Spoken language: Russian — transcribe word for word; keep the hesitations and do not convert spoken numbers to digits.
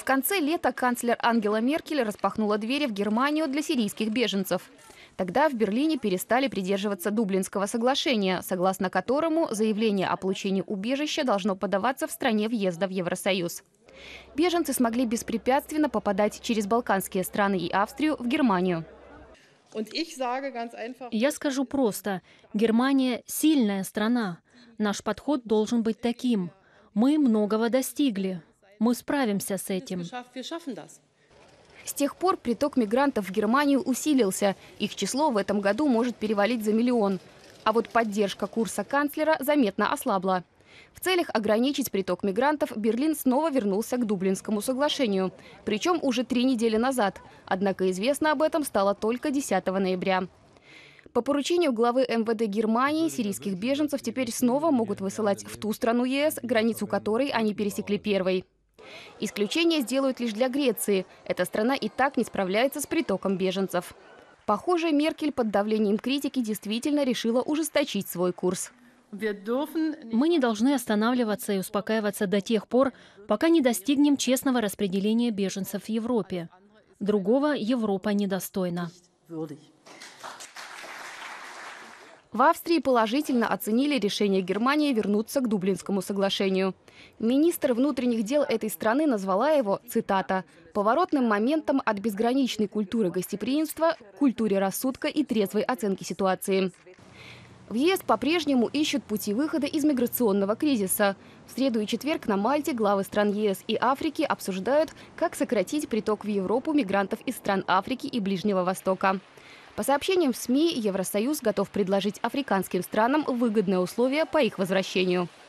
В конце лета канцлер Ангела Меркель распахнула двери в Германию для сирийских беженцев. Тогда в Берлине перестали придерживаться Дублинского соглашения, согласно которому заявление о получении убежища должно подаваться в стране въезда в Евросоюз. Беженцы смогли беспрепятственно попадать через Балканские страны и Австрию в Германию. Я скажу просто. Германия – сильная страна. Наш подход должен быть таким. Мы многого достигли. Мы справимся с этим. С тех пор приток мигрантов в Германию усилился. Их число в этом году может перевалить за миллион. А вот поддержка курса канцлера заметно ослабла. В целях ограничить приток мигрантов Берлин снова вернулся к Дублинскому соглашению. Причем уже три недели назад. Однако известно об этом стало только десятого ноября. По поручению главы эм вэ дэ Германии сирийских беженцев теперь снова могут высылать в ту страну е эс, границу которой они пересекли первой. Исключение сделают лишь для Греции. Эта страна и так не справляется с притоком беженцев. Похоже, Меркель под давлением критики действительно решила ужесточить свой курс. Мы не должны останавливаться и успокаиваться до тех пор, пока не достигнем честного распределения беженцев в Европе. Другого Европа недостойна. В Австрии положительно оценили решение Германии вернуться к Дублинскому соглашению. Министр внутренних дел этой страны назвала его, цитата, «поворотным моментом от безграничной культуры гостеприимства к культуре рассудка и трезвой оценки ситуации». В е эс по-прежнему ищут пути выхода из миграционного кризиса. В среду и четверг на Мальте главы стран е эс и Африки обсуждают, как сократить приток в Европу мигрантов из стран Африки и Ближнего Востока. По сообщениям в СМИ, Евросоюз готов предложить африканским странам выгодные условия по их возвращению.